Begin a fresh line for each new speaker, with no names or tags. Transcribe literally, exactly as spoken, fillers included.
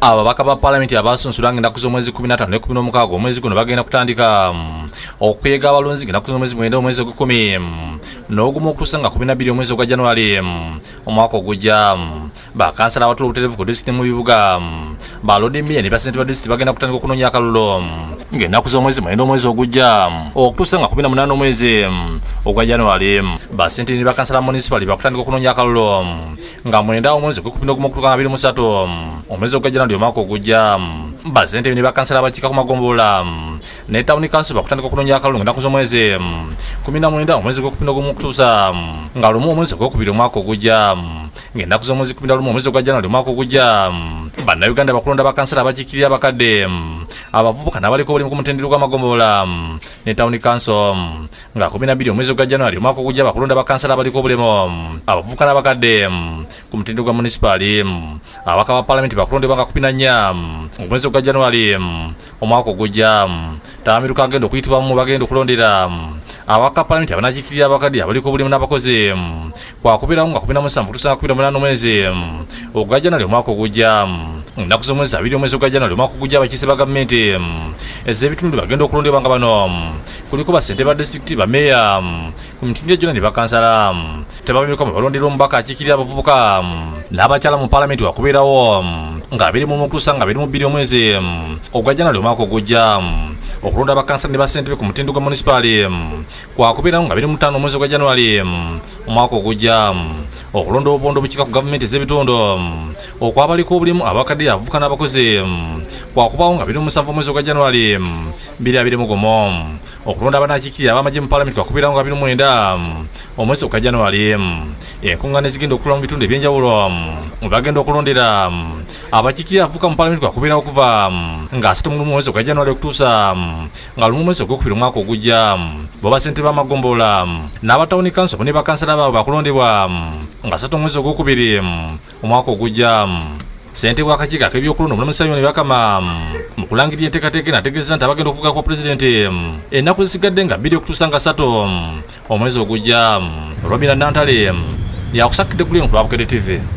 ababaka ba parliament abasunsulwa ng'ennaku z'omwezi kumi na ttaano ne kumi n'omukaaga omwezi guno bagenda kutandika okuyega abalonzi ng'ennaku z'omwezi mwenda omwezi ogw'ekkumi n'ogumu okutuusa nga kumi na bbiri omwezi ogwa January omwaka ogujja. Bakansala abatuula obutereevu ku disitulikiti mu bibuga ba Lord Mayor ne bassentebe ba disitulikiti bagenda kutandika okunoonya akalulu ng'ennaku z'omwezi mwenda omwezi ogujja okutuusa nga kumi na munaana omwezi ogwa January. Bassentebe ne bakansala municipal bakutandika okunoonya akalulu nga mwenda omwezi ogw'ekkumi n'ogumu okutuuka abiri mu ssatu omwezi ogwa January omwaka ogujja. Bassentebe ne bakansala abakiika ku magombolola ne Town Council bakutandika okunoonya akalulu ng'ennaku z'omwezi kumi na mwenda omwezi ogw'ekkumi n'ogumu okutuusa nga lumu omwezi ogwokubiri omwaka ogujja. Ng'ennaku z'omwezi kumi na lumu omwezi ogwa January omwaka ogujja. Bannayuganda bakulonda bakansala abakiikirira abakadde abavubuka n'abaliko obulimu ku mutendera gw'amagombolola ne Town Council nga kumi na bbiri omwezi ogwa January omwaka ogujja bakulonda bakansala abaliko obulimu abavubuka n'abakadde ku mutendera gwa municipali. Ababaka ba parliament bakulondebwa nga kumi na nnya omwezi ogwa January omwaka ogujja. Tamiruka agenda okuyitibwamu bagenda okulondera ababaka parliament abanakiikirira abakadde abaliko obulimu n'abakozi kwakubiramu nga kumi na musanvu okutuusa nga kumi na munaana omwezi ogwa January omwaka ogujja. Ennaku z'omwezi abiri omwezi ogwa January omwaka ogujja abakiise ba gavumenti ez'ebitundu bagenda okulondebwa nga bano kuliko bassentebe ba disitulikiti bameeya ku mitendera gyonna ne bakansala. Tebabamiruka mu balondera omubaka akiikirira abavubuka n'abakyala mu parliament wakubeerawo nga abiri mu okutuusa nga abiri mu bbiri omwezi ogwa January omwaka ogujja okulonda bakansala ne bassentebe ku mutindo gwa municipali kwakubeerawo nga abiri mu ttaano omwezi ogwa January omwaka ogujja. Okulonda obubondo bukiika ku gavumenti ez'ebitundu okwabaliko obulimu abakadde abavubuka n'abakozi kwakubaawo nga abiri mu musanvu omwezi ogwa January bbiri abiri mu gumu. Okulonda abanakiikirira ab'amagye mu parliament kwakubeerawo nga abiri mu mwenda omwezi ogwa January. Enkungaana ezigenda okukola mu bitundu ebyenjawulo bagenda okulondera abakiikirira abavubuka mu parliament kwakubeerawo okuva nga asatu mu lumu omwezi ogwa January okutuusa nga lumu omwezi ogwokubiri omwaka ogujja. Bo bassentebe b'amagombolola n'aba Town Council ne bakansala baabwe bakulondebwa nga asatu omwezi ogwokubiri omwaka ogujja. Ssentebe w'akakiiko ak'ebyokulonda omulamuzi Sayoni Bakama mu kulangirira enteekateeka n'ategeeza nti abagenda okuvuga kwa pulezidenti ennaku zisigadde nga bbiri okutuusa nga ssatu omwezi ogujja. Robina Nantale yakusakidde ku Lyon ku lwa Bukedde T V.